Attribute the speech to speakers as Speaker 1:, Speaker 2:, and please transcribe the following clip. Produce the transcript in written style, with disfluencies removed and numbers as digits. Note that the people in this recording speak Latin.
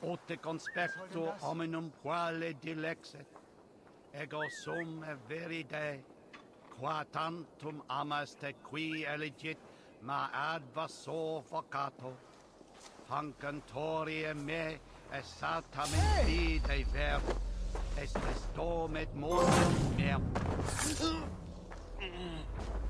Speaker 1: Ote conspecto hominum quale dilexet, ego sum veride, qua tantum amaste qui elegit, ma adversor vocato, hancantori me, esatam in vide verbo, est dormet mortem mem.